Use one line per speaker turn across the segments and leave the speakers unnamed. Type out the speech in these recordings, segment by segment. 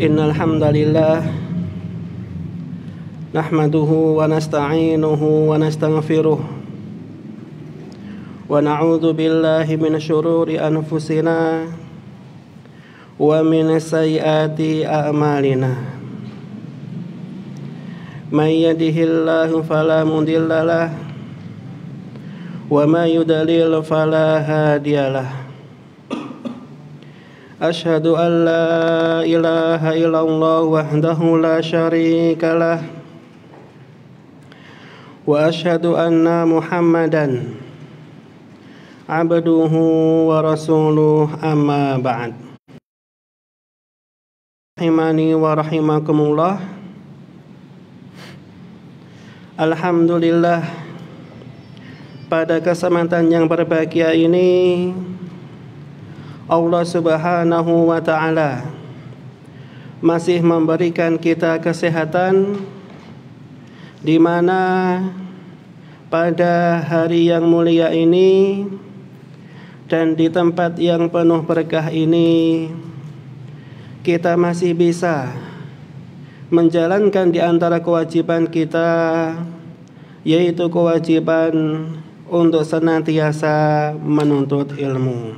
Innal hamdalillah nahmaduhu wa nasta'inuhu wa nastaghfiruh wa na'udzu billahi min syururi anfusina wa min sayyiati a'malina. May yahdihillahu fala mudhillalah wa may yudlil fala hadiyalah. Asyhadu an la ilaha illallah wahdahu la syarikalah wa asyhadu anna Muhammadan abduhu wa rasuluh, amma ba'd. Rahimani wa rahimakumullah. Alhamdulillah, pada kesempatan yang berbahagia ini Allah Subhanahu wa ta'ala masih memberikan kita kesehatan, di mana pada hari yang mulia ini dan di tempat yang penuh berkah ini kita masih bisa menjalankan di antara kewajiban kita, yaitu kewajiban untuk senantiasa menuntut ilmu.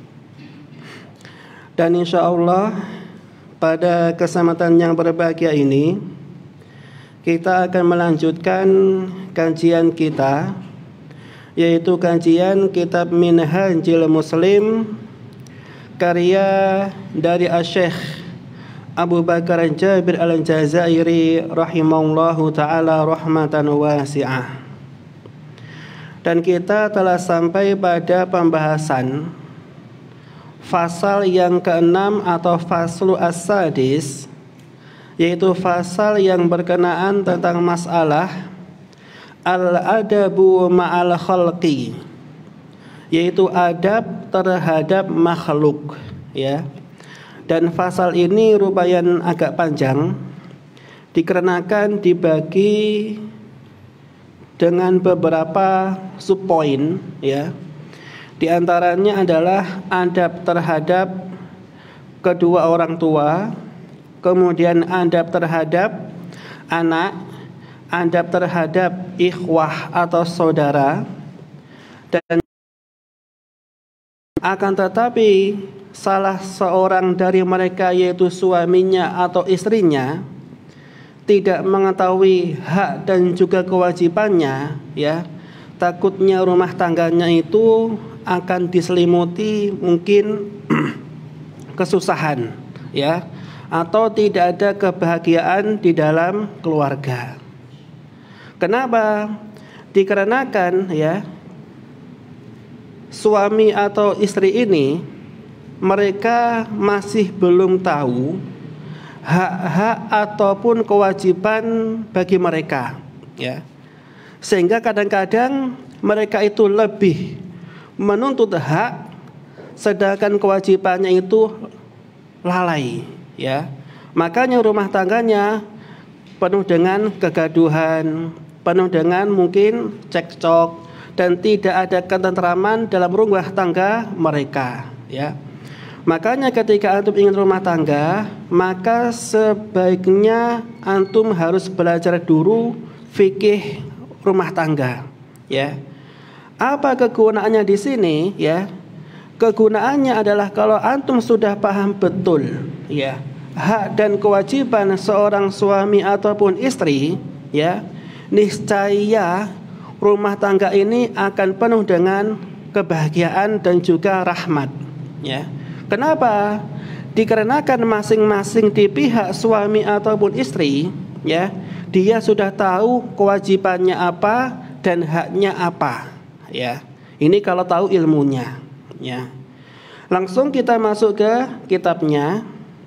Dan insya Allah pada kesempatan yang berbahagia ini kita akan melanjutkan kajian kita, yaitu kajian kitab Minhajul Muslim karya dari Asy-Syaikh Abu Bakar Jabir Al-Jazairi rahimahullahu ta'ala rahmatan wasi'ah. Dan kita telah sampai pada pembahasan fasal yang ke-6 atau faslu as-sadis, yaitu fasal yang berkenaan tentang masalah al-adabu ma'al khalqi, yaitu adab terhadap makhluk, ya. Dan fasal ini rupanya agak panjang dikarenakan dibagi dengan beberapa subpoin, ya. Di antaranya adalah adab terhadap kedua orang tua, kemudian adab terhadap anak, adab terhadap ikhwah atau saudara, dan akan tetapi salah seorang dari mereka, yaitu suaminya atau istrinya, tidak mengetahui hak dan juga kewajibannya, ya. Takutnya rumah tangganya itu akan diselimuti mungkin kesusahan, ya, atau tidak ada kebahagiaan di dalam keluarga. Kenapa? Dikarenakan, ya, suami atau istri ini mereka masih belum tahu hak-hak ataupun kewajiban bagi mereka, ya. Sehingga kadang-kadang mereka itu lebih menuntut hak, sedangkan kewajibannya itu lalai, ya. Makanya rumah tangganya penuh dengan kegaduhan, penuh dengan mungkin cekcok, dan tidak ada ketentraman dalam rumah tangga mereka, ya. Makanya ketika antum ingin rumah tangga, maka sebaiknya antum harus belajar dulu fikih rumah tangga, ya. Apa kegunaannya di sini, ya? Kegunaannya adalah kalau antum sudah paham betul, ya, hak dan kewajiban seorang suami ataupun istri, ya, niscaya rumah tangga ini akan penuh dengan kebahagiaan dan juga rahmat, ya. Kenapa? Dikarenakan masing-masing di pihak suami ataupun istri, ya, dia sudah tahu kewajibannya apa dan haknya apa, ya. Ini kalau tahu ilmunya, ya. Langsung kita masuk ke kitabnya.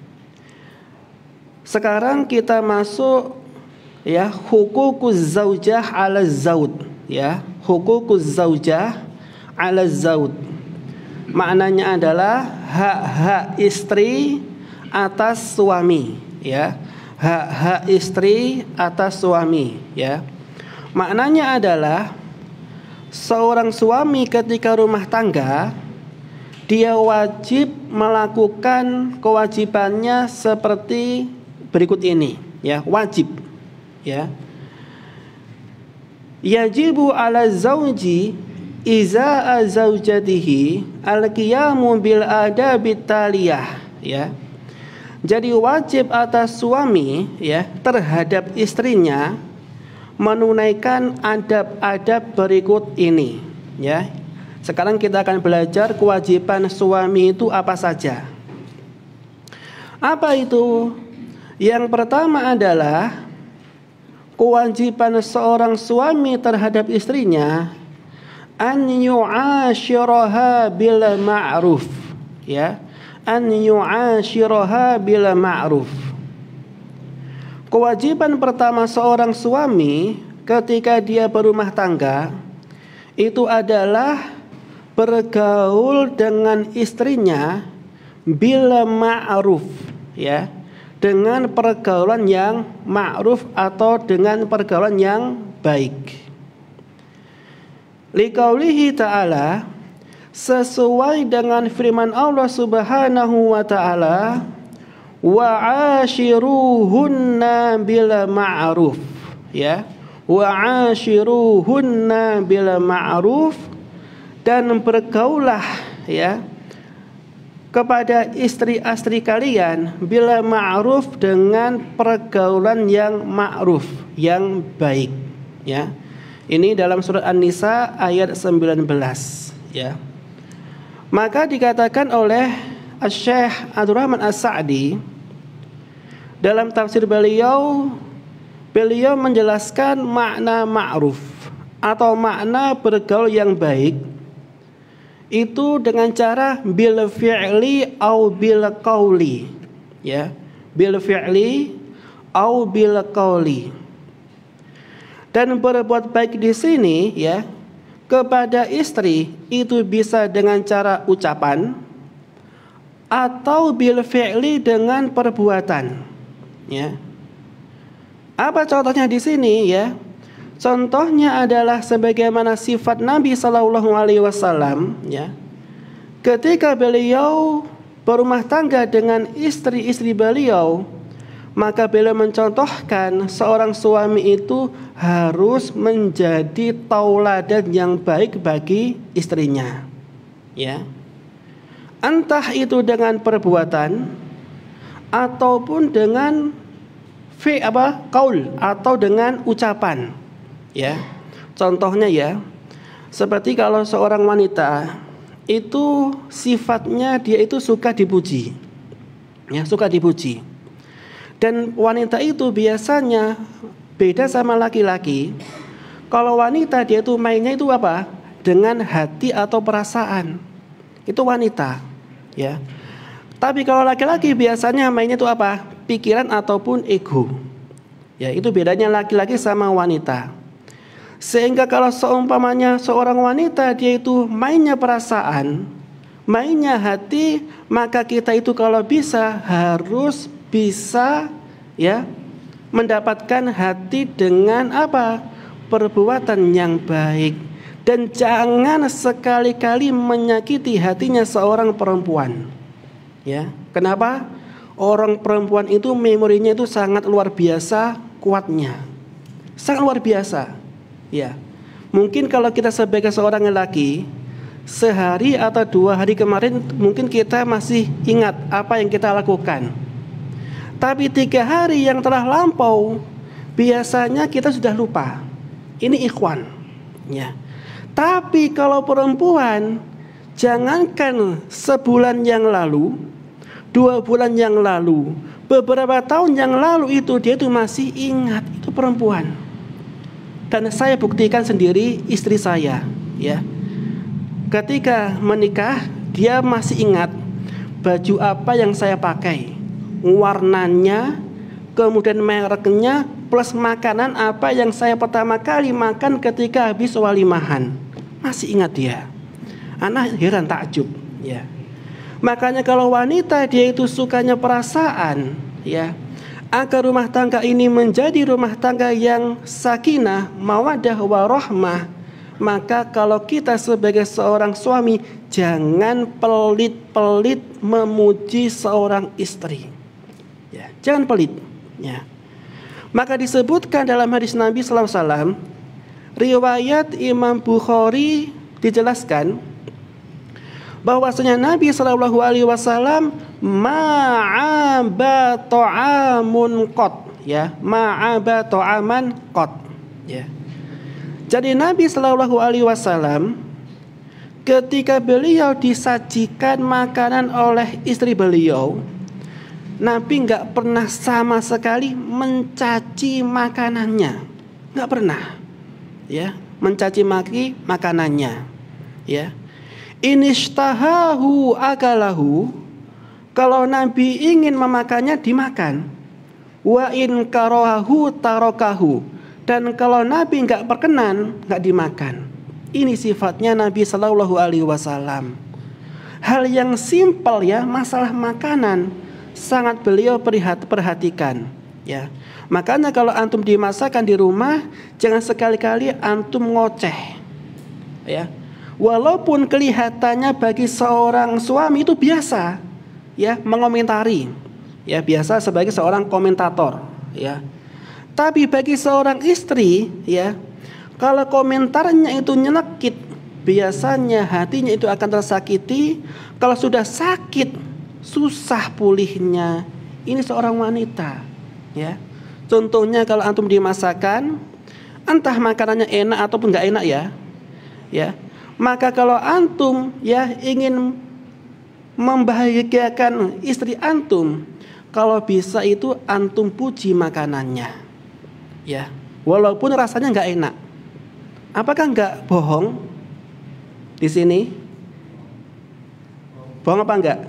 Sekarang kita masuk, ya, hukukuz zaujah 'ala zaud, ya. Hukukuz zaujah 'ala zaud. Maknanya adalah hak-hak istri atas suami, ya. Hak-hak istri atas suami, ya. Maknanya adalah seorang suami ketika rumah tangga dia wajib melakukan kewajibannya seperti berikut ini, ya, wajib, ya. Yajibu ala zauji iza zaujatihi al-qiyamu bil adabit taliyah, ya. Jadi wajib atas suami, ya, terhadap istrinya menunaikan adab-adab berikut ini, ya. Sekarang kita akan belajar kewajiban suami itu apa saja. Apa itu? Yang pertama adalah kewajiban seorang suami terhadap istrinya an yu'ashiraha bil ma'ruf, ya. An yu'ashiraha bil ma'ruf. Kewajiban pertama seorang suami ketika dia berumah tangga itu adalah bergaul dengan istrinya bil ma'ruf, ya, dengan pergaulan yang ma'ruf atau dengan pergaulan yang baik. Liqaulihi ta'ala, sesuai dengan firman Allah Subhanahu wa ta'ala, wa ashiruhunna bil ma'ruf, ya, wa ashiruhunna bil ma'ruf, dan bergaulah, ya, kepada istri-istri kalian bila ma'ruf, dengan pergaulan yang ma'ruf, yang baik, ya. Ini dalam surat An-Nisa ayat 19, ya. Maka dikatakan oleh Syekh Abdurrahman As-Sa'di dalam tafsir beliau menjelaskan makna ma'ruf atau makna bergaul yang baik itu dengan cara bil fi'li au bil qauli, ya, bil fi'li au bil qauli. Dan berbuat baik di sini, ya, kepada istri itu bisa dengan cara ucapan atau bil fi'li dengan perbuatan, ya. Apa contohnya di sini, ya? Contohnya adalah sebagaimana sifat Nabi Sallallahu Alaihi Wasallam, ya, ketika beliau berumah tangga dengan istri-istri beliau, maka beliau mencontohkan seorang suami itu harus menjadi tauladan yang baik bagi istrinya, ya. Entah itu dengan perbuatan ataupun dengan qaul atau dengan ucapan, ya. Contohnya, ya, seperti kalau seorang wanita itu sifatnya dia itu suka dipuji, ya, suka dipuji. Dan wanita itu biasanya beda sama laki-laki. Kalau wanita dia itu mainnya itu apa? Dengan hati atau perasaan. Itu wanita, ya. Tapi kalau laki-laki biasanya mainnya itu apa? Pikiran ataupun ego. Ya, itu bedanya laki-laki sama wanita. Sehingga kalau seumpamanya seorang wanita dia itu mainnya perasaan, mainnya hati, maka kita itu kalau bisa harus bisa, ya, mendapatkan hati dengan apa? Perbuatan yang baik. Dan jangan sekali-kali menyakiti hatinya seorang perempuan, ya. Kenapa? Orang perempuan itu memorinya itu sangat luar biasa kuatnya, sangat luar biasa, ya. Mungkin kalau kita sebagai seorang lelaki, sehari atau 2 hari kemarin mungkin kita masih ingat apa yang kita lakukan. Tapi 3 hari yang telah lampau biasanya kita sudah lupa. Ini ikhwan, ya. Tapi kalau perempuan, jangankan sebulan yang lalu, 2 bulan yang lalu, beberapa tahun yang lalu itu dia itu masih ingat. Itu perempuan. Dan saya buktikan sendiri istri saya, ya. Ketika menikah, dia masih ingat baju apa yang saya pakai, warnanya, kemudian mereknya, plus makanan apa yang saya pertama kali makan ketika habis walimahan. Masih ingat dia. Anak heran takjub, ya. Makanya kalau wanita dia itu sukanya perasaan, ya, agar rumah tangga ini menjadi rumah tangga yang sakinah, mawaddah warahmah, maka kalau kita sebagai seorang suami jangan pelit-pelit memuji seorang istri. Ya, jangan pelit. Ya. Maka disebutkan dalam hadis Nabi sallallahu alaihi wasallam, riwayat Imam Bukhari dijelaskan bahwasanya Nabi sallallahu alaihi wasallam ma'aba ta'amun qat, ya, ma'aba ta'aman qat, ya. Jadi Nabi sallallahu alaihi wasallam ketika beliau disajikan makanan oleh istri beliau, Nabi nggak pernah sama sekali mencaci makanannya, nggak pernah, ya, mencaci maki makanannya, ya. Inishtahahu akalahu, kalau Nabi ingin memakannya dimakan. Wa in karahu tarokahu, dan kalau Nabi nggak berkenan nggak dimakan. Ini sifatnya Nabi Shallallahu Alaihi Wasallam. Hal yang simpel, ya, masalah makanan sangat beliau perhatikan, ya. Makanya kalau antum dimasakan di rumah jangan sekali-kali antum ngoceh, ya. Walaupun kelihatannya bagi seorang suami itu biasa, ya, mengomentari, ya, biasa sebagai seorang komentator, ya. Tapi bagi seorang istri, ya, kalau komentarnya itu nyelekit, biasanya hatinya itu akan tersakiti. Kalau sudah sakit, susah pulihnya. Ini seorang wanita, ya. Contohnya kalau antum dimasakan, entah makanannya enak ataupun nggak enak, ya, ya. Maka kalau antum, ya, ingin membahagiakan istri antum, kalau bisa itu antum puji makanannya, ya, walaupun rasanya nggak enak. Apakah nggak bohong di sini? Bohong apa enggak?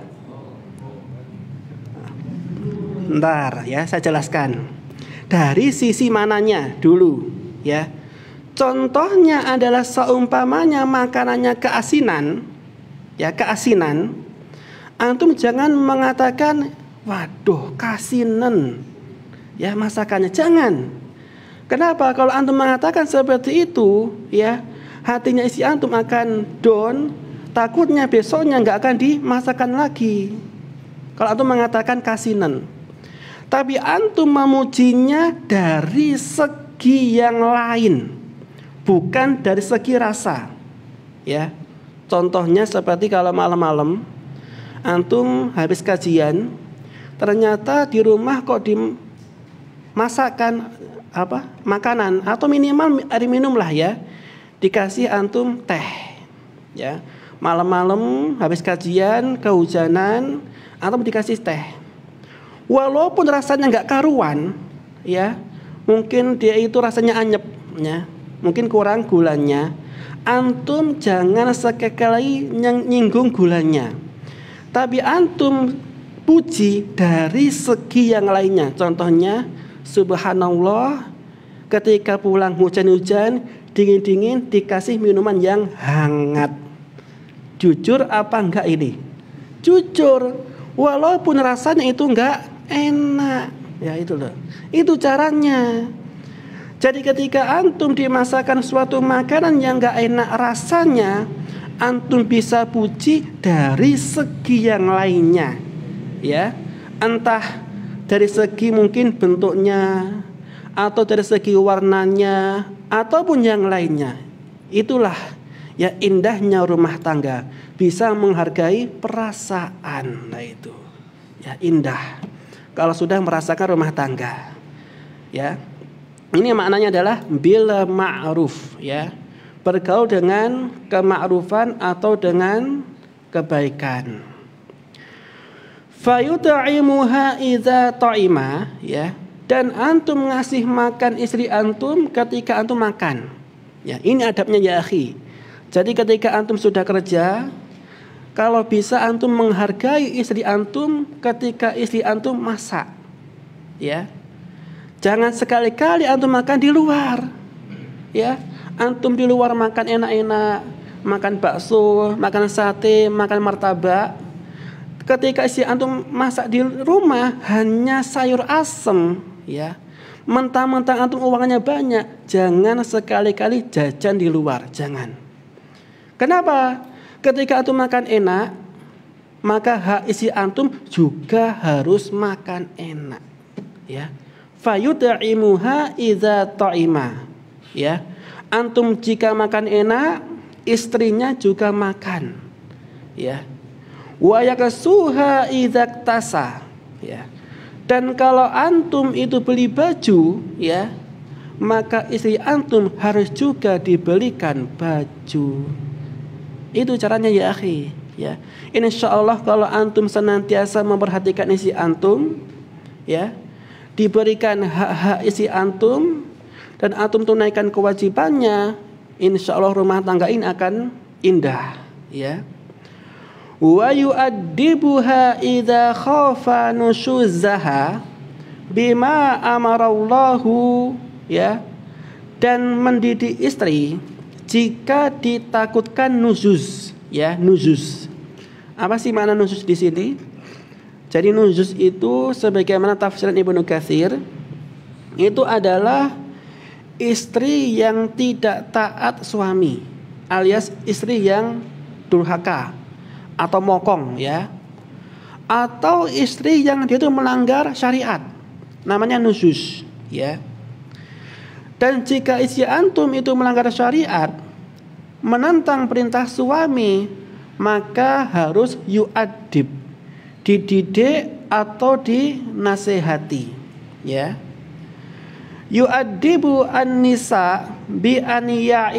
Ntar, ya, saya jelaskan dari sisi mananya dulu, ya. Contohnya adalah seumpamanya makanannya keasinan, ya, keasinan. Antum jangan mengatakan, waduh, keasinan, ya, masakannya. Jangan. Kenapa? Kalau antum mengatakan seperti itu, ya, hatinya isi antum akan down. Takutnya besoknya nggak akan dimasakan lagi. Kalau antum mengatakan keasinan. Tapi antum memujinya dari segi yang lain, bukan dari segi rasa, ya. Contohnya seperti kalau malam-malam antum habis kajian, ternyata di rumah kok dimasakkan makanan atau minimal air minum lah, ya, dikasih antum teh, ya. Malam-malam habis kajian kehujanan, antum dikasih teh. Walaupun rasanya nggak karuan, ya, mungkin dia itu rasanya anyep, ya, mungkin kurang gulanya. Antum jangan sekali nyinggung gulanya, tapi antum puji dari segi yang lainnya. Contohnya, subhanallah, ketika pulang hujan-hujan, dingin-dingin, dikasih minuman yang hangat. Jujur apa enggak ini? Jujur, walaupun rasanya itu enggak enak, ya, itu loh. Itu caranya. Jadi ketika antum dimasakan suatu makanan yang enggak enak rasanya, antum bisa puji dari segi yang lainnya, ya. Entah dari segi mungkin bentuknya, atau dari segi warnanya, ataupun yang lainnya. Itulah, ya, indahnya rumah tangga, bisa menghargai perasaan. Nah itu, ya, indah kalau sudah merasakan rumah tangga, ya. Ini maknanya adalah bil ma'ruf, ya, bergaul dengan kema'rufan atau dengan kebaikan. Fayut'imuha idza ta'ima, ya, dan antum ngasih makan istri antum ketika antum makan, ya. Ini adabnya, ya akhi. Jadi ketika antum sudah kerja, kalau bisa antum menghargai istri antum ketika istri antum masak, ya. Jangan sekali-kali antum makan di luar, ya. Antum di luar makan enak-enak, makan bakso, makan sate, makan martabak. Ketika istri antum masak di rumah hanya sayur asem, ya, Mentang-mentang antum uangnya banyak, jangan sekali-kali jajan di luar, jangan. Kenapa? Ketika antum makan enak, maka hak isi antum juga harus makan enak, ya. Fayut'imuha idza ta'ima, ya. Antum jika makan enak, istrinya juga makan, ya. Wa yaksuha idza tasa, ya. Dan kalau antum itu beli baju, ya, maka istri antum harus juga dibelikan baju. Itu caranya ya akhi, ya. Insyaallah kalau antum senantiasa memperhatikan istri antum, ya, diberikan hak-hak istri antum dan antum tunaikan kewajibannya, insyaallah rumah tangga ini akan indah, ya. Wa yu'addibuha idza khafa nusyuzaha bima amarallahu, ya, dan mendidik istri jika ditakutkan nuzuz, ya, nuzuz. Apa sih makna nuzuz di sini? Jadi nuzuz itu sebagaimana tafsiran Ibnu Katsir itu adalah istri yang tidak taat suami, alias istri yang durhaka atau mokong, ya, atau istri yang dia itu melanggar syariat, namanya nuzuz, ya. Dan jika istri antum itu melanggar syariat, menentang perintah suami, maka harus yu'adib, dididik atau dinasehati, ya. Yu'adibu an-nisa bi an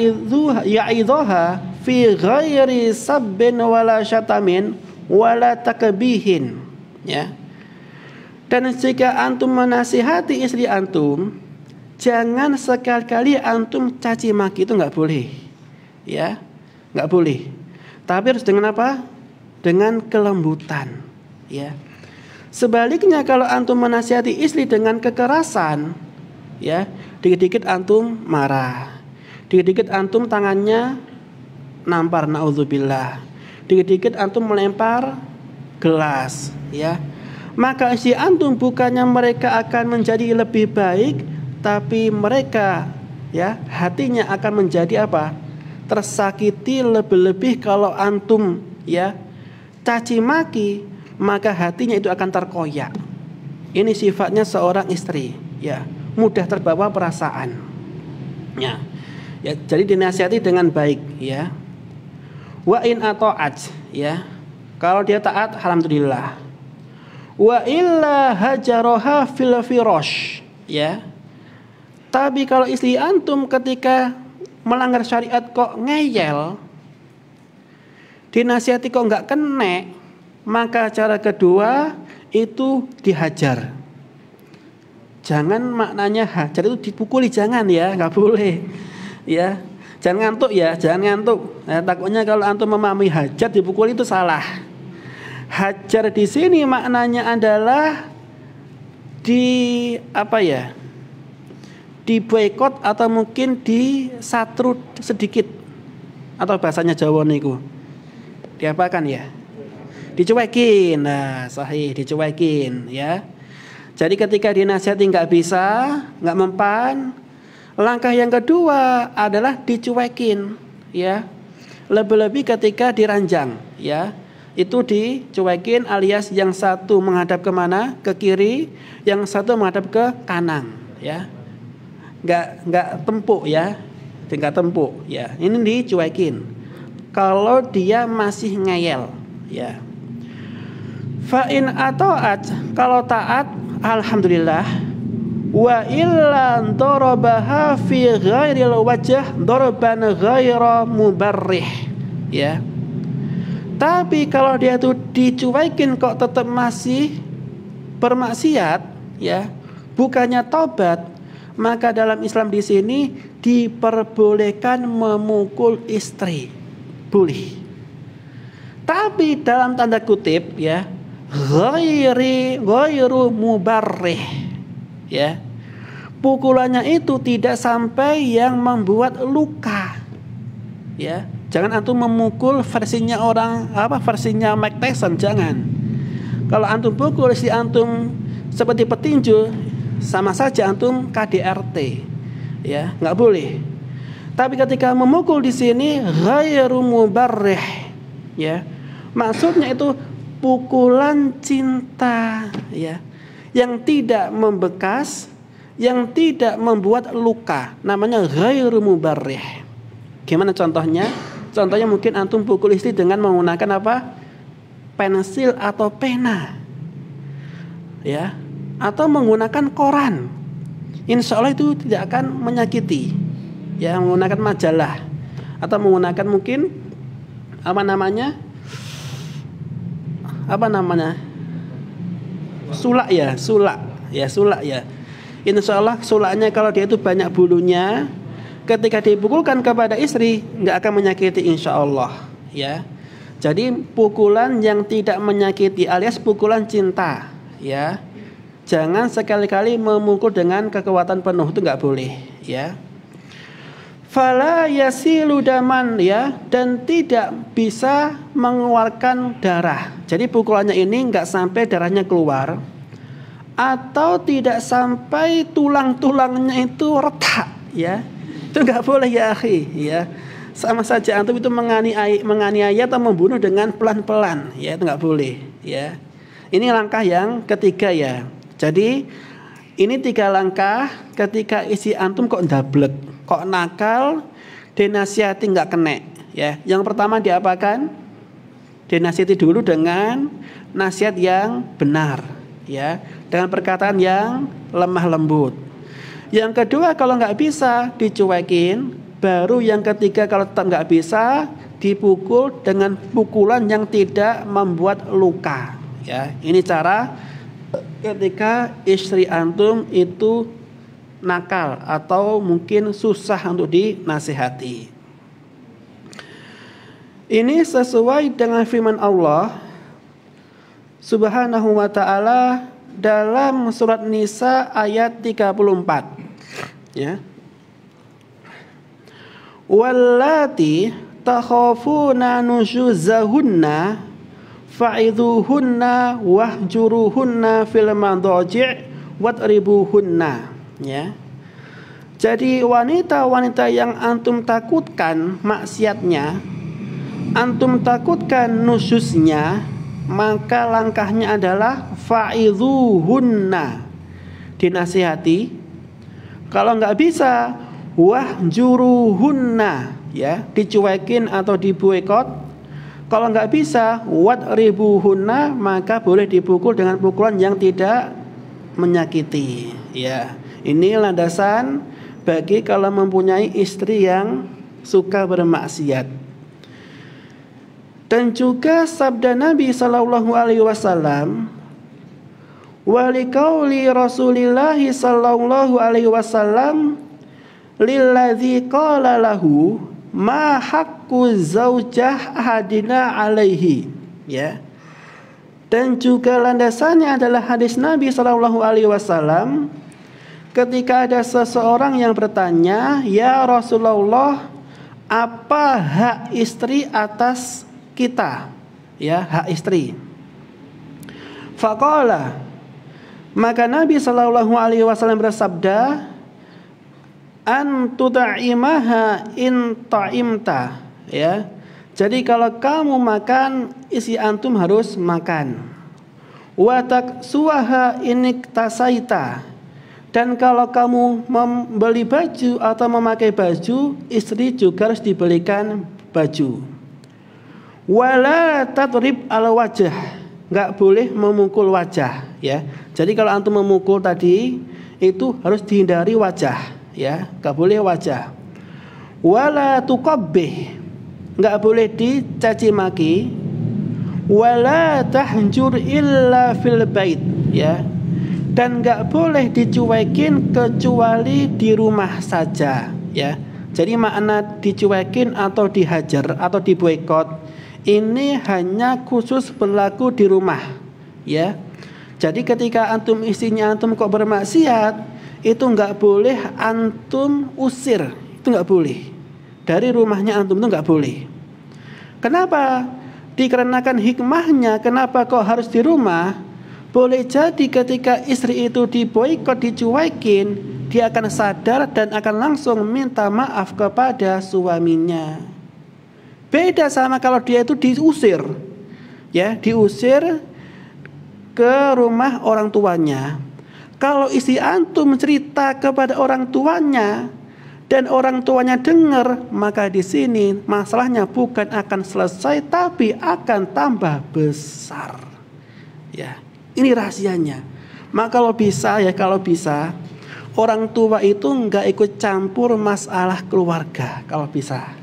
ya'idhuha fi ghairi sabbin wala syatamin wala takbihin, ya. Dan jika antum menasihati istri antum, jangan sekali-kali antum caci maki, itu nggak boleh, ya, nggak boleh. Tapi harus dengan apa? Dengan kelembutan, ya. Sebaliknya kalau antum menasihati istri dengan kekerasan, ya, dikit-dikit antum marah, dikit-dikit antum tangannya nampar, naudzubillah, dikit-dikit antum melempar gelas, ya, maka istri antum bukannya mereka akan menjadi lebih baik, tapi mereka, ya, hatinya akan menjadi apa? Tersakiti lebih-lebih kalau antum, ya, caci maki, maka hatinya itu akan terkoyak. Ini sifatnya seorang istri, ya, mudah terbawa perasaan, ya. Ya, jadi dinasihati dengan baik, ya. Wa in ata'at, ya, kalau dia taat alhamdulillah. Wa illa hajaroha fil firash, ya. Tapi kalau istri antum ketika melanggar syariat kok ngeyel, dinasihati kok nggak kena, maka cara kedua itu dihajar. Jangan maknanya hajar itu dipukuli, jangan, ya, nggak boleh, ya. Jangan ngantuk, ya, jangan ngantuk. Nah, takutnya kalau antum memahami hajar dipukuli itu salah. Hajar di sini maknanya adalah di apa, ya? Di boikot atau mungkin disatru sedikit, atau bahasanya Jawa niku diapakan, ya? Dicuekin. Nah, sahih, dicuekin, ya. Jadi ketika dinasihati nggak bisa, nggak mempan, langkah yang kedua adalah dicuekin, ya. Lebih-lebih ketika diranjang, ya, itu dicuekin, alias yang satu menghadap kemana? Ke kiri, yang satu menghadap ke kanan, ya. Nggak tempuk, ya, nggak tempuk, ya. Ini dicuekin. Kalau dia masih ngeyel, ya. Fa'in ata'at, kalau taat alhamdulillah. Wa illa darabaha fi ghairil wajh daraban ghaira mubarrih, ya. Tapi kalau dia tuh dicuekin kok tetap masih bermaksiat, ya, bukannya tobat, maka dalam Islam di sini diperbolehkan memukul istri, boleh. Tapi dalam tanda kutip, ya, ghairu mubarrih, ya. Pukulannya itu tidak sampai yang membuat luka, ya. Jangan antum memukul versinya orang apa, versinya Mike Tyson, jangan. Kalau antum pukul si antum seperti petinju, sama saja antum KDRT, ya, nggak boleh. Tapi ketika memukul di sini ghairu mubarrih, ya, maksudnya itu pukulan cinta, ya, yang tidak membekas, yang tidak membuat luka, namanya ghairu mubarrih. Gimana contohnya? Contohnya mungkin antum pukul istri dengan menggunakan apa? Pensil atau pena, ya, atau menggunakan koran. Insya Allah itu tidak akan menyakiti, ya, menggunakan majalah atau menggunakan mungkin apa namanya sulak, ya, sulak, ya. Insya Allah sulaknya kalau dia itu banyak bulunya, ketika dipukulkan kepada istri nggak akan menyakiti insya Allah, ya. Jadi pukulan yang tidak menyakiti alias pukulan cinta, ya. Jangan sekali-kali memukul dengan kekuatan penuh, itu nggak boleh, ya. Fala yasilu daman, ya, dan tidak bisa mengeluarkan darah. Jadi pukulannya ini nggak sampai darahnya keluar, atau tidak sampai tulang-tulangnya itu retak, ya. Itu nggak boleh, ya akhi, ya. Sama saja antum itu menganiaya atau membunuh dengan pelan-pelan, ya, itu nggak boleh, ya. Ini langkah yang ketiga, ya. Jadi ini 3 langkah ketika isi antum kok ndablek, kok nakal, dinasihati nggak kena, ya. Yang pertama diapakan? Dinasihati dulu dengan nasihat yang benar, ya, dengan perkataan yang lemah lembut. Yang kedua kalau nggak bisa dicuekin. Baru yang ketiga kalau tetap nggak bisa dipukul dengan pukulan yang tidak membuat luka, ya. Ini cara ketika istri antum itu nakal atau mungkin susah untuk dinasihati. Ini sesuai dengan firman Allah Subhanahu wa ta'ala dalam surat Nisa ayat 34, ya. Wallati takhafuna nushuzahunna fa'idhuhunna wahjuruhunna fil madhaji' wadribuhunna, ya. Jadi wanita-wanita yang antum takutkan maksiatnya, antum takutkan nusyuznya, maka langkahnya adalah fa'idhuhunna, dinasihati. Kalau nggak bisa wahjuruhunna, ya, dicuekin atau diboikot. Kalau nggak bisa wadribuhunna, maka boleh dipukul dengan pukulan yang tidak menyakiti, ya. Ini landasan bagi kalau mempunyai istri yang suka bermaksiat. Dan juga sabda Nabi sallallahu alaihi wasallam, walikauli Rasulillah sallallahu alaihi wasallam lilladzi qala lahu ma haqqu zaujah ahadina alaihi, ya. Dan juga landasannya adalah hadis Nabi sallallahu alaihi wasallam ketika ada seseorang yang bertanya, ya Rasulullah, apa hak istri atas kita, ya, hak istri. Faqala, maka Nabi sallallahu alaihi wasallam bersabda, an tutaimaha in ta'imta, ya. Jadi kalau kamu makan, isi antum harus makan. Wa taksuha in iktasaita, dan kalau kamu membeli baju atau memakai baju, istri juga harus dibelikan baju. Wala tadrib al wajah, enggak boleh memukul wajah, ya. Jadi kalau antum memukul tadi itu harus dihindari wajah, ya, nggak boleh wajah. Wala tuqabbih, nggak boleh dicaci maki. Wala tahjur illa fil bait, ya, dan nggak boleh dicuekin kecuali di rumah saja, ya. Jadi makna dicuekin atau dihajar atau diboikot ini hanya khusus berlaku di rumah, ya. Jadi ketika antum istrinya antum kok bermaksiat, itu nggak boleh antum usir, itu nggak boleh. Dari rumahnya antum itu nggak boleh. Kenapa? Dikarenakan hikmahnya, kenapa kok harus di rumah? Boleh jadi ketika istri itu diboikot, dicuekin, dia akan sadar dan akan langsung minta maaf kepada suaminya. Beda sama kalau dia itu diusir, ya, diusir ke rumah orang tuanya. Kalau istri antum cerita kepada orang tuanya dan orang tuanya dengar, maka di sini masalahnya bukan akan selesai tapi akan tambah besar. Ya, ini rahasianya. Maka kalau bisa orang tua itu nggak ikut campur masalah keluarga kalau bisa.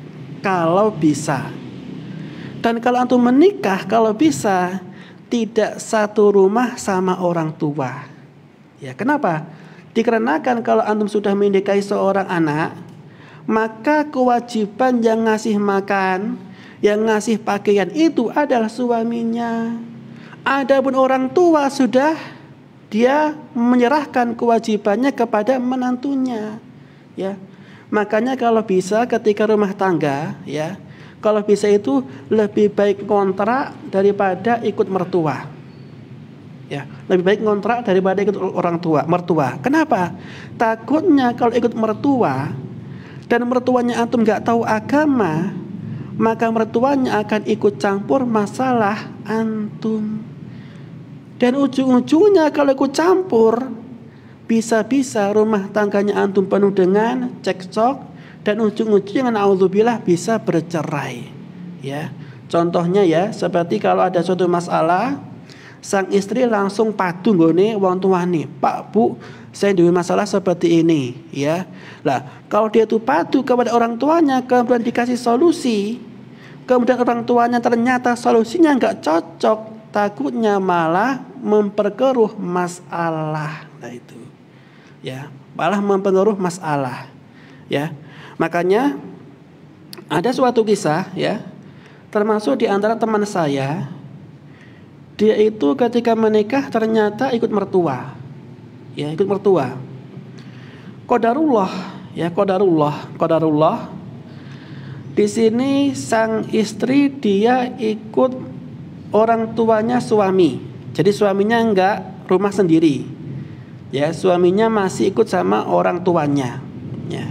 Dan kalau antum menikah, kalau bisa tidak satu rumah sama orang tua. Ya, kenapa? Dikarenakan kalau antum sudah menikahi seorang anak, maka kewajiban yang ngasih makan, yang ngasih pakaian itu adalah suaminya. Adapun orang tua sudah dia menyerahkan kewajibannya kepada menantunya. Ya. Makanya kalau bisa ketika rumah tangga, ya, kalau bisa itu lebih baik kontrak daripada ikut mertua. Ya, lebih baik kontrak daripada ikut mertua. Kenapa? Takutnya kalau ikut mertua dan mertuanya antum nggak tahu agama, maka mertuanya akan ikut campur masalah antum. Dan ujung-ujungnya kalau ikut campur, bisa-bisa rumah tangganya antum penuh dengan cekcok dan ujung-ujungnya naudzubillah bisa bercerai. Ya, contohnya ya seperti kalau ada suatu masalah, sang istri langsung padu nggone wong tuane, Pak Bu, saya ada masalah seperti ini, ya. Lah, kalau dia tuh padu kepada orang tuanya, kemudian dikasih solusi, kemudian orang tuanya ternyata solusinya nggak cocok, takutnya malah memperkeruh masalah. Nah itu, ya, malah mempengaruhi masalah, ya. Makanya ada suatu kisah, ya, termasuk di antara teman saya, dia itu ketika menikah ternyata ikut mertua, ya, ikut mertua. Qadarullah, ya, qadarullah. Di sini sang istri dia ikut orang tuanya suami. Jadi suaminya enggak rumah sendiri. Ya, suaminya masih ikut sama orang tuanya. Ya.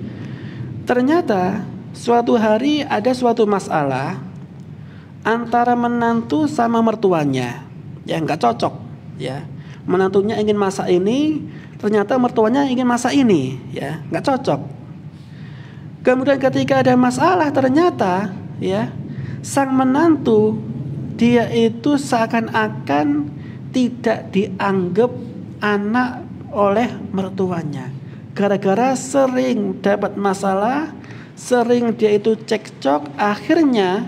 Ternyata suatu hari ada suatu masalah antara menantu sama mertuanya. Ya, enggak cocok, ya. Menantunya ingin masak ini, ternyata mertuanya ingin masak ini, ya, enggak cocok. Kemudian ketika ada masalah ternyata, ya, sang menantu dia itu seakan-akan tidak dianggap anak oleh mertuanya. Gara-gara sering dapat masalah, sering dia itu cekcok, akhirnya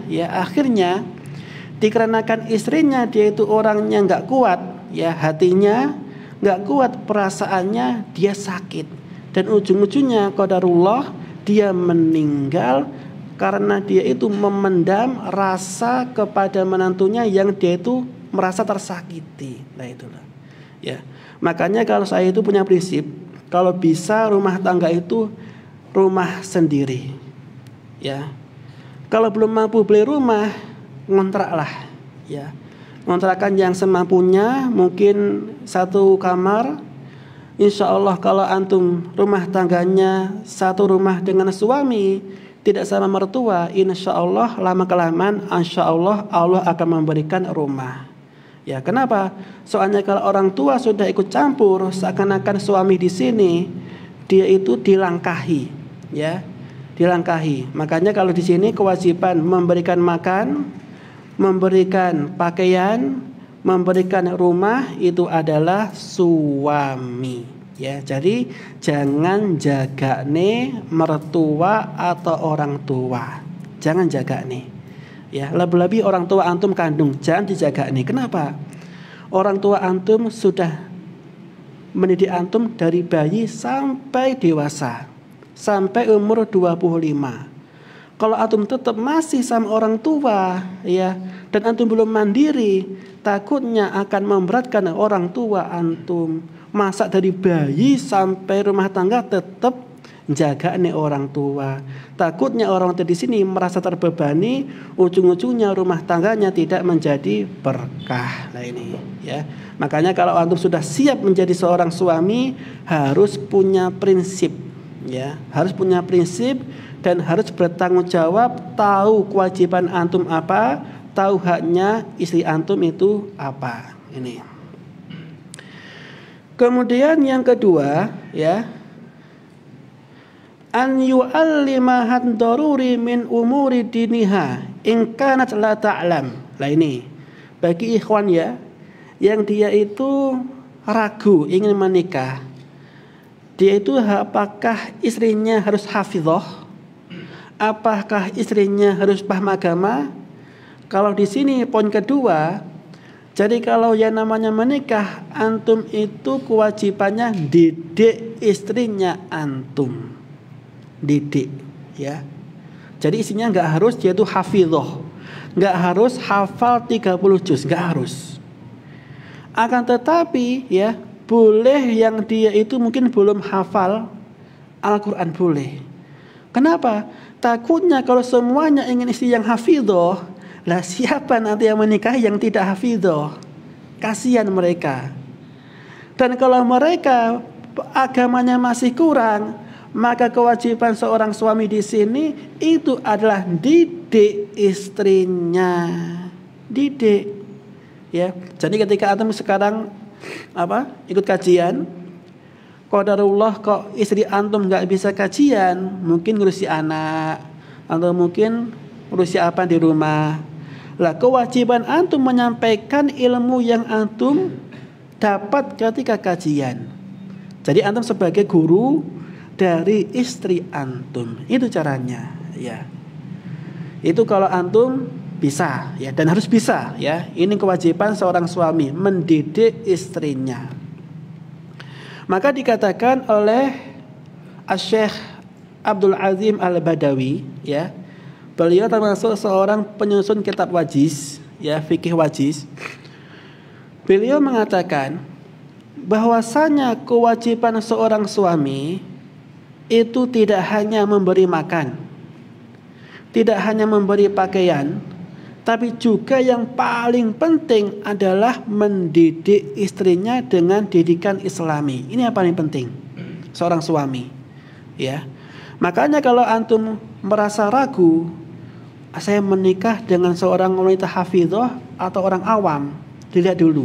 dikarenakan istrinya dia itu orangnya nggak kuat, ya, hatinya nggak kuat, perasaannya dia sakit, dan ujung-ujungnya qadarullah dia meninggal karena dia itu memendam rasa kepada menantunya yang dia itu merasa tersakiti. Nah itulah, ya. Makanya kalau saya itu punya prinsip, kalau bisa rumah tangga itu rumah sendiri, ya. Kalau belum mampu beli rumah, ngontraklah, ya. Kontrakan yang semampunya, mungkin satu kamar. Insya Allah kalau antum rumah tangganya satu rumah dengan suami, tidak sama mertua, insya Allah lama kelamaan, insya Allah Allah akan memberikan rumah. Ya, kenapa? Soalnya kalau orang tua sudah ikut campur, seakan-akan suami di sini dia itu dilangkahi, ya, dilangkahi. Makanya kalau di sini kewajiban memberikan makan, memberikan pakaian, memberikan rumah itu adalah suami, ya. Jadi jangan jaga nih mertua atau orang tua, jangan jaga nih, ya. Lebih-lebih orang tua antum kandung jangan dijaga nih. Kenapa? Orang tua antum sudah mendidik antum dari bayi sampai dewasa, sampai umur 25. Kalau antum tetap masih sama orang tua, ya, dan antum belum mandiri, takutnya akan memberatkan orang tua antum. Masa dari bayi sampai rumah tangga tetap jaga nih orang tua. Takutnya orang tua di sini merasa terbebani, ujung-ujungnya rumah tangganya tidak menjadi berkah. Nah ini ya. Makanya kalau antum sudah siap menjadi seorang suami, harus punya prinsip ya, harus punya prinsip dan harus bertanggung jawab, tahu kewajiban antum apa, tahu haknya istri antum itu apa. Ini. Kemudian yang kedua ya, an yu'allimahan daruri min umuri diniha in kanat la ta'lam. Nah ini bagi ikhwan ya, yang dia itu ragu ingin menikah, dia itu apakah istrinya harus hafizah, apakah istrinya harus paham agama. Kalau di sini poin kedua, jadi kalau yang namanya menikah, antum itu kewajibannya didik istrinya antum, didik ya. Jadi isinya nggak harus dia itu hafizah, nggak harus hafal 30 juz, nggak harus. Akan tetapi ya, boleh yang dia itu mungkin belum hafal Al-Quran, boleh. Kenapa? Takutnya kalau semuanya ingin istri yang hafizah, lah siapa nanti yang menikah yang tidak hafizah? Kasihan mereka. Dan kalau mereka agamanya masih kurang, maka kewajiban seorang suami di sini itu adalah didik istrinya, didik. Ya, jadi ketika antum sekarang ikut kajian, qadarullah kok istri antum nggak bisa kajian, mungkin ngurusi anak atau mungkin ngurusi apa di rumah. Lah kewajiban antum menyampaikan ilmu yang antum dapat ketika kajian. Jadi antum sebagai guru dari istri antum, itu caranya ya. Itu kalau antum bisa ya, dan harus bisa ya. Ini kewajiban seorang suami mendidik istrinya. Maka dikatakan oleh Asy-Syaikh Abdul Azim Al-Badawi ya, beliau termasuk seorang penyusun kitab wajiz ya, fikih wajiz. Beliau mengatakan bahwasanya kewajiban seorang suami itu tidak hanya memberi makan, tidak hanya memberi pakaian, tapi juga yang paling penting adalah mendidik istrinya dengan didikan Islami. Ini yang paling penting seorang suami ya. Makanya kalau antum merasa ragu, saya menikah dengan seorang wanita hafizah atau orang awam, dilihat dulu.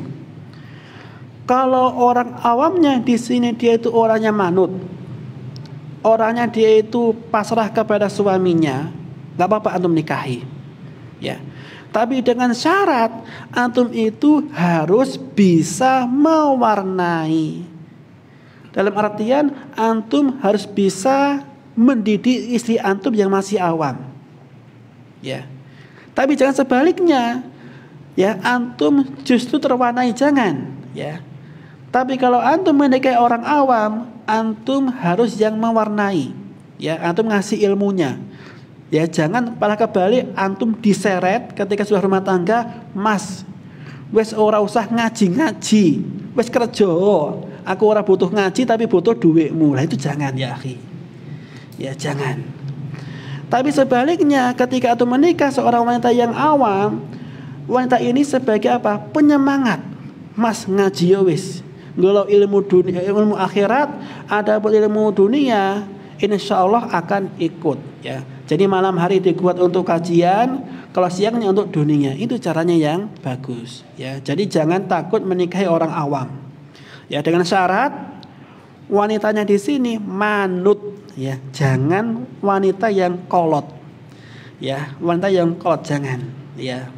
Kalau orang awamnya di sini dia itu orangnya manut, orangnya dia itu pasrah kepada suaminya, nggak apa-apa antum nikahi, ya. Tapi dengan syarat antum itu harus bisa mewarnai. Dalam artian antum harus bisa mendidik istri antum yang masih awam. Ya, tapi jangan sebaliknya, ya antum justru terwarnai, jangan, ya. Tapi kalau antum menikahi orang awam, antum harus yang mewarnai, ya. Antum ngasih ilmunya, ya. Jangan malah kebalik, antum diseret ketika sudah rumah tangga, mas, wes ora usah ngaji, wes kerja, aku ora butuh ngaji tapi butuh duitmu. Lah itu jangan ya, akhi, ya jangan. Tapi sebaliknya ketika antum menikah seorang wanita yang awam, wanita ini sebagai apa? Penyemangat. Mas ngaji ya wis. Kalau ilmu dunia, ilmu akhirat, ada ilmu dunia, insyaallah akan ikut ya. Jadi malam hari dibuat untuk kajian, kalau siangnya untuk dunia. Itu caranya yang bagus ya. Jadi jangan takut menikahi orang awam. Ya, dengan syarat wanitanya di sini manut. Ya, jangan wanita yang kolot. Ya, wanita yang kolot jangan. Ya.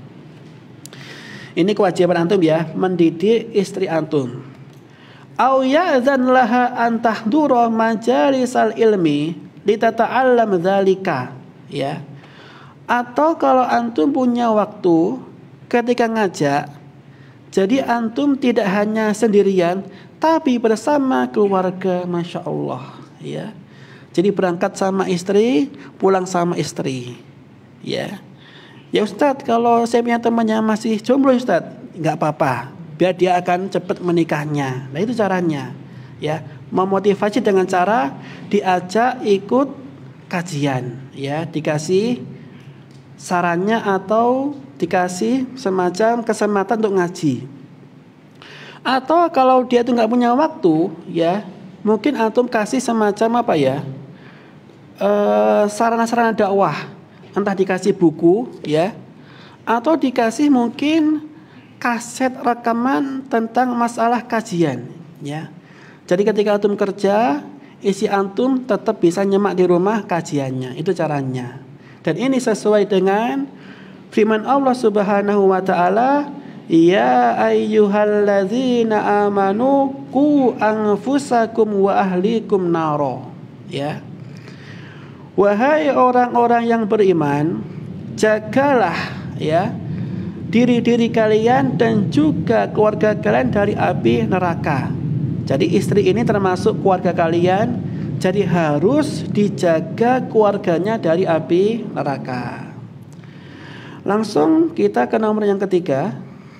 Ini kewajiban antum ya, mendidik istri antum. Au ya'zan laha an tahdura majalisal ilmi litata'allam dzalika. Ya. Atau kalau antum punya waktu ketika ngajak, jadi antum tidak hanya sendirian, tapi bersama keluarga, masya Allah. Ya. Jadi berangkat sama istri, pulang sama istri. Ya. Ya Ustadz, kalau saya punya temannya masih jomblo Ustadz, nggak apa-apa. Biar dia akan cepat menikahnya. Nah itu caranya. Ya, Memotivasi dengan cara diajak ikut kajian, ya, dikasih sarannya atau dikasih semacam kesempatan untuk ngaji. Atau kalau dia itu nggak punya waktu, ya, mungkin antum kasih semacam apa ya, sarana-sarana dakwah, entah dikasih buku, ya, atau dikasih mungkin kaset rekaman tentang masalah kajian, ya. Jadi ketika antum kerja, isi antum tetap bisa nyemak di rumah kajiannya. Itu caranya. Dan ini sesuai dengan firman Allah Subhanahu wa taala, "Ya ayyuhalladzina amanu qu anfusakum wa ahlikum naro." Ya. Wahai orang-orang yang beriman, jagalah, ya, diri-diri kalian dan juga keluarga kalian dari api neraka. Jadi istri ini termasuk keluarga kalian, jadi harus dijaga keluarganya dari api neraka. Langsung kita ke nomor yang ketiga.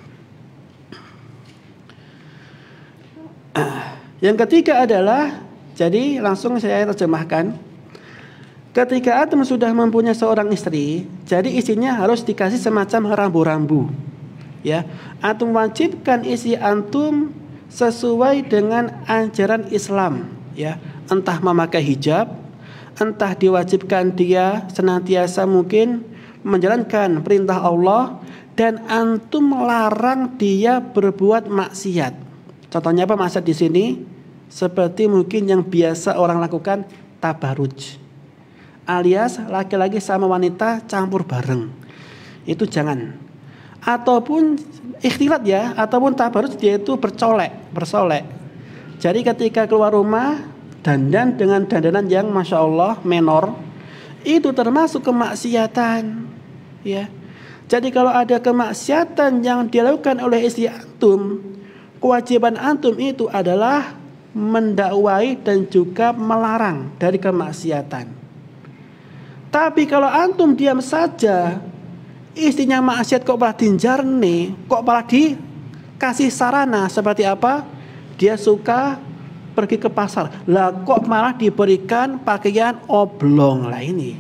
Yang ketiga adalah, jadi langsung saya terjemahkan. Ketika antum sudah mempunyai seorang istri, jadi istrinya harus dikasih semacam rambu-rambu. Ya, antum wajibkan istri antum sesuai dengan ajaran Islam, ya, entah memakai hijab, entah diwajibkan dia senantiasa mungkin menjalankan perintah Allah, dan antum melarang dia berbuat maksiat. Contohnya apa maksiat di sini? Seperti mungkin yang biasa orang lakukan, tabaruj, alias laki-laki sama wanita campur bareng. Itu jangan. Ataupun ikhtilat, ya, ataupun tabarruj, yaitu bersolek. Jadi ketika keluar rumah dandan dengan dandanan yang masya Allah menor, itu termasuk kemaksiatan, ya. Jadi kalau ada kemaksiatan yang dilakukan oleh istri antum, kewajiban antum itu adalah mendakwai dan juga melarang dari kemaksiatan. Tapi kalau antum diam saja, istrinya maksiat kok malah dinjarne, kok malah dikasih sarana seperti apa? Dia suka pergi ke pasar, lah kok malah diberikan pakaian oblong lah ini.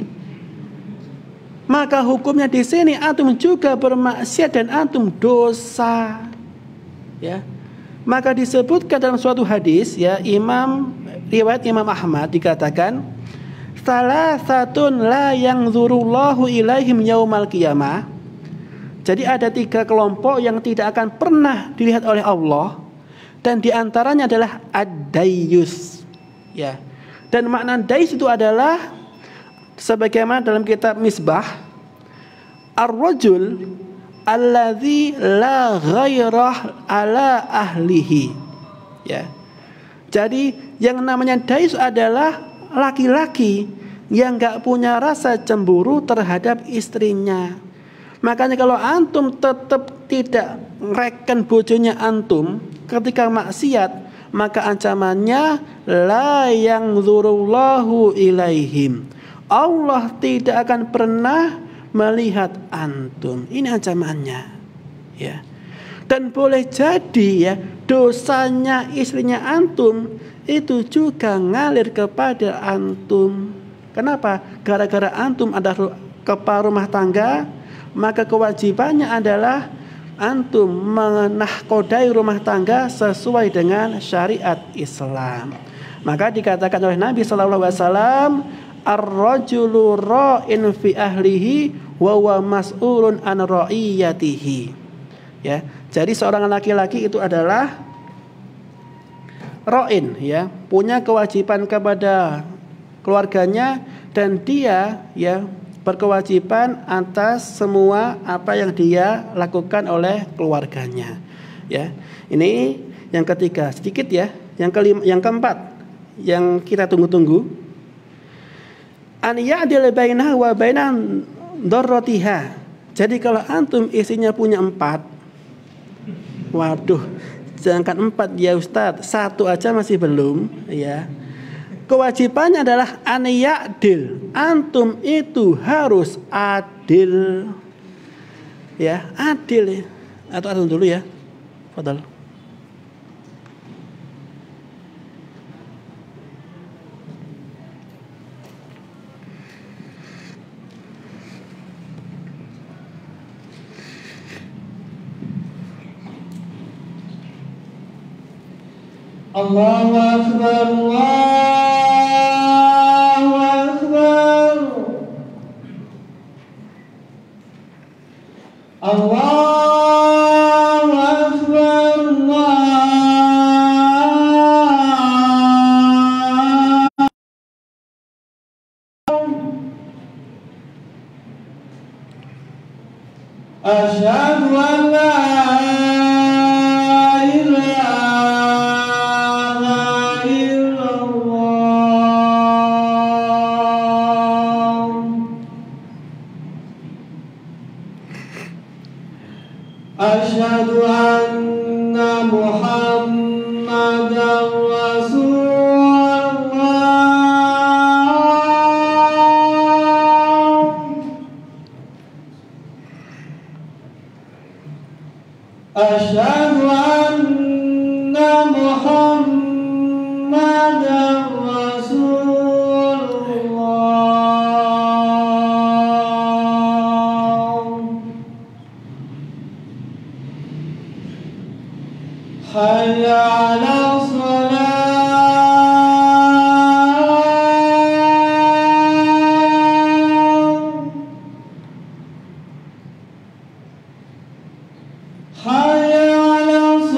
Maka hukumnya di sini antum juga bermaksiat dan antum dosa, ya. Maka disebutkan dalam suatu hadis, ya, riwayat Imam Ahmad dikatakan, salasatun la yanzurullahu ilaihim yaumal qiyamah. Jadi ada 3 kelompok yang tidak akan pernah dilihat oleh Allah, dan diantaranya adalah ad-dayyus, ya. Dan makna dayus itu adalah sebagaimana dalam kitab Misbah, ar-rajul alladzi la ghairah ala ahlihi, ya. Jadi yang namanya dayus adalah laki-laki yang gak punya rasa cemburu terhadap istrinya. Makanya kalau antum tetap tidak reken bojonya antum ketika maksiat, maka ancamannya la yanzurullahu ilaihim. Allah tidak akan pernah melihat antum. Ini ancamannya, ya. Dan boleh jadi, ya, dosanya istrinya antum itu juga ngalir kepada antum. Kenapa? Gara-gara antum ada kepala rumah tangga, maka kewajibannya adalah antum menahkodai rumah tangga sesuai dengan syariat Islam. Maka dikatakan oleh Nabi SAW, ar-rajulu ra'in fi ahlihi wa huwa mas'ulun an ra'iyatihi, ya. Jadi seorang laki-laki itu adalah ra'in, ya, punya kewajiban kepada keluarganya, dan dia, ya, berkewajiban atas semua apa yang dia lakukan oleh keluarganya, ya. Ini yang ketiga, sedikit, ya. Yang keempat yang kita tunggu-tunggu, an ya'dil bainaha wa bainan darratiha. Jadi kalau antum isinya punya 4, waduh, jangan 4 ya Ustadz, 1 aja masih belum, ya. Kewajibannya adalah an ya'dil, antum itu harus adil, ya, adil, ya. Atau antum dulu, ya, fadhal. Allahu Akbar, Allahu Akbar, Allahu Akbar, Asyhadu an la ilaha illallah. Asyhadu anna Muhammadar Rasulullah. Asyhadu anna Muhammadar Rasulullah. Hayya 'alas shalah. Hayya 'alas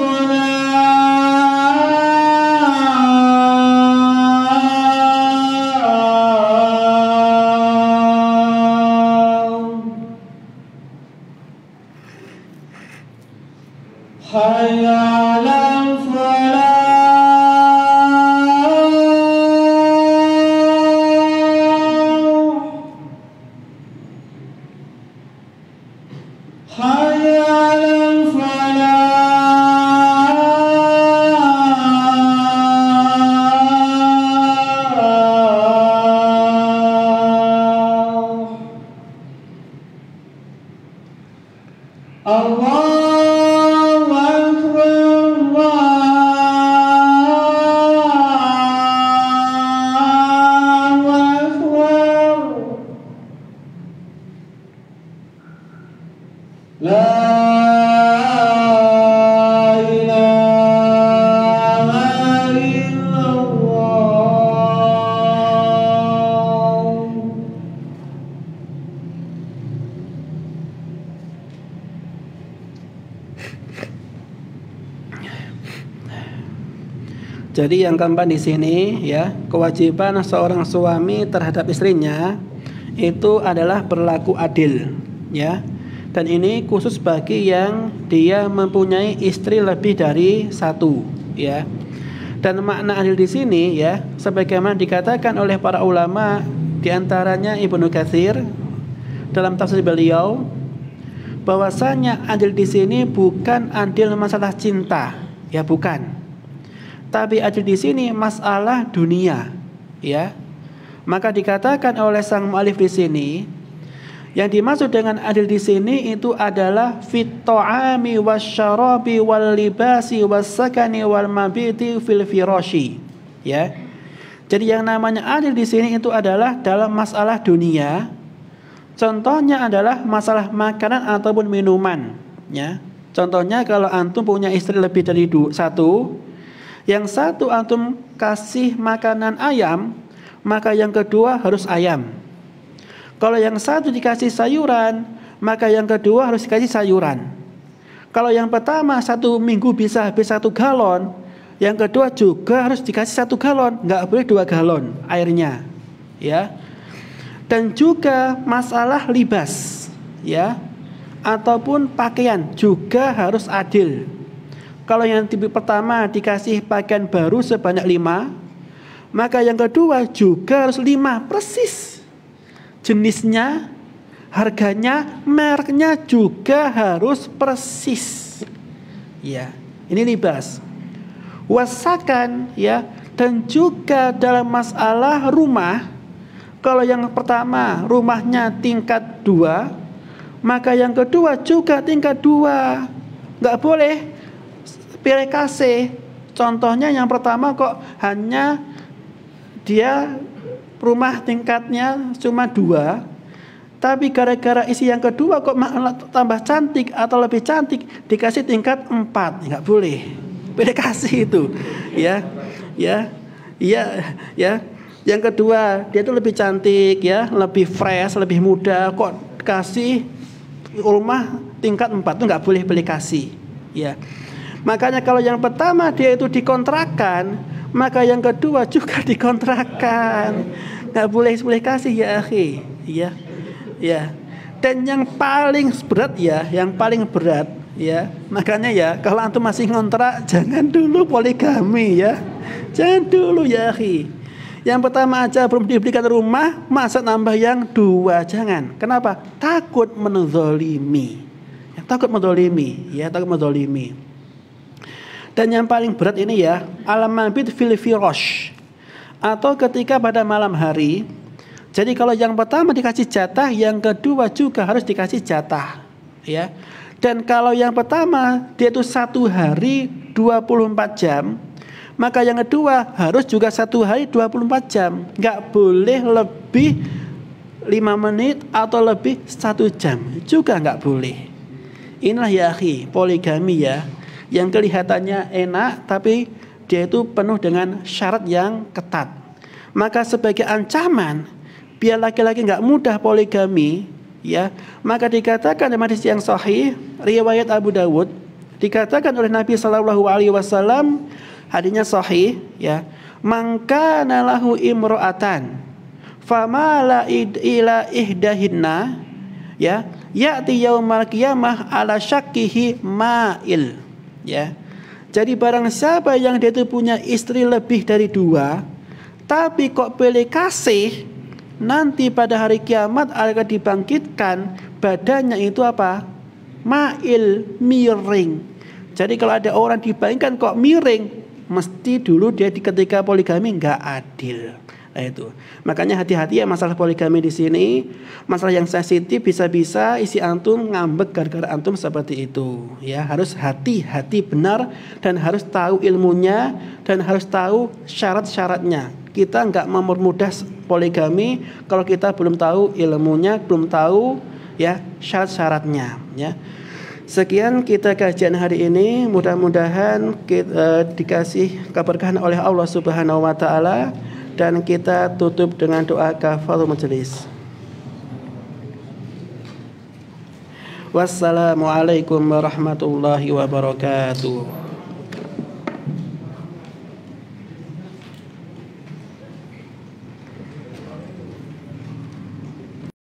shalah. Hayya 'alal falah. Hayya 'alal falah. Allahu Akbar, Allahu Akbar. La ilaha illallah. Jadi yang keempat di sini ya, kewajiban seorang suami terhadap istrinya itu adalah berlaku adil ya. Dan ini khusus bagi yang dia mempunyai istri lebih dari satu ya. Dan makna adil di sini ya, sebagaimana dikatakan oleh para ulama, diantaranya Ibnu Katsir dalam tafsir beliau, bahwasanya adil di sini bukan adil masalah cinta, ya bukan. Tapi adil di sini masalah dunia, ya. Maka dikatakan oleh sang mu'alif di sini, yang dimaksud dengan adil di sini itu adalah fit ta'ami wasyarabi wal libasi wassakani wal mabiti fil firashi, ya. Jadi yang namanya adil di sini itu adalah dalam masalah dunia. Contohnya adalah masalah makanan ataupun minuman, ya. Contohnya kalau antum punya istri lebih dari satu, yang satu antum kasih makanan ayam, maka yang kedua harus ayam. Kalau yang satu dikasih sayuran, maka yang kedua harus dikasih sayuran. Kalau yang pertama 1 minggu bisa habis 1 galon, yang kedua juga harus dikasih 1 galon, nggak boleh 2 galon airnya, ya. Dan juga masalah libas, ya, ataupun pakaian juga harus adil. Kalau yang tipe pertama dikasih pakaian baru sebanyak 5, maka yang kedua juga harus 5 persis. Jenisnya, harganya, mereknya juga harus persis. Ya, ini libas. Wasakan, ya, dan juga dalam masalah rumah, kalau yang pertama rumahnya tingkat 2, maka yang kedua juga tingkat 2. Nggak boleh pilih kasih. Contohnya yang pertama kok hanya dia rumah tingkatnya cuma 2, tapi gara-gara isi yang kedua kok tambah cantik atau lebih cantik, dikasih tingkat 4. Nggak boleh, pilih kasih itu, ya, ya, ya, ya. Yang kedua, dia itu lebih cantik, ya, lebih fresh, lebih muda. Kok kasih rumah tingkat 4 itu nggak boleh pilih kasih, ya. Makanya kalau yang pertama dia itu dikontrakan, maka yang kedua juga dikontrakan. Nggak boleh pilih kasih, ya, akhi, ya, ya. Dan yang paling berat, ya, yang paling berat, ya. Makanya ya, kalau antum masih ngontrak, jangan dulu poligami, ya. Jangan dulu, ya, akhi. Yang pertama aja belum diberikan rumah, masa nambah yang 2, jangan. Kenapa? Takut menzalimi. Ya, takut menzalimi, ya, takut menzalimi. Dan yang paling berat ini, ya, al-mabit fil firash, atau ketika pada malam hari. Jadi kalau yang pertama dikasih jatah, yang kedua juga harus dikasih jatah, ya. Dan kalau yang pertama dia itu 1 hari 24 jam, maka yang kedua harus juga 1 hari 24 jam. Nggak boleh lebih 5 menit atau lebih 1 jam, juga nggak boleh. Inilah, ya, akhi, poligami, ya, yang kelihatannya enak tapi dia itu penuh dengan syarat yang ketat. Maka sebagai ancaman biar laki-laki nggak mudah poligami, ya, maka dikatakan dalam hadis yang sahih riwayat Abu Dawud, dikatakan oleh Nabi Shallallahu Alaihi Wasallam, hadisnya sahih, ya, maka nalahu imro'atan famala ila ihdahinna, ya, ya'ti yaumal qiyamah ala syakkihi ma'il, ya. Jadi barang siapa yang dia itu punya istri lebih dari 2 tapi kok pilih kasih, nanti pada hari kiamat akan dibangkitkan badannya itu apa? Ma'il, miring. Jadi kalau ada orang dibangkitkan kok miring, mesti dulu dia ketika poligami nggak adil. Nah itu. Makanya hati-hati, ya, masalah poligami di sini, masalah yang sensitif, bisa-bisa isi antum ngambek gara-gara antum seperti itu. Ya, harus hati-hati benar dan harus tahu ilmunya dan harus tahu syarat-syaratnya. Kita nggak mempermudah poligami kalau kita belum tahu ilmunya, belum tahu, ya, syarat-syaratnya, ya. Sekian kita kajian hari ini, mudah-mudahan kita dikasih keberkahan oleh Allah Subhanahu wa taala, dan kita tutup dengan doa kafaratul majelis. Wassalamualaikum warahmatullahi wabarakatuh.